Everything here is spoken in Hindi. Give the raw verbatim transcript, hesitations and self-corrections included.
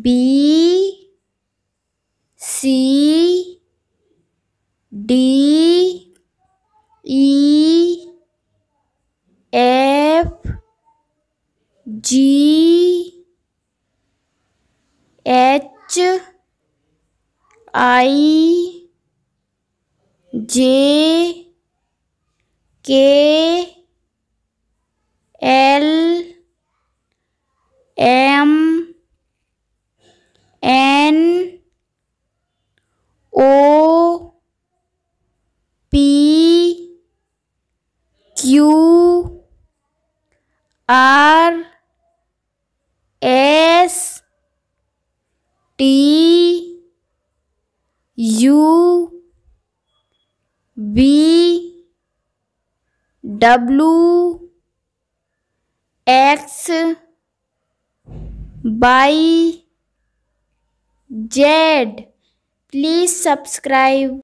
B C D E F G H I J K L M N O P Q R S T U V W X Y Z. Please subscribe.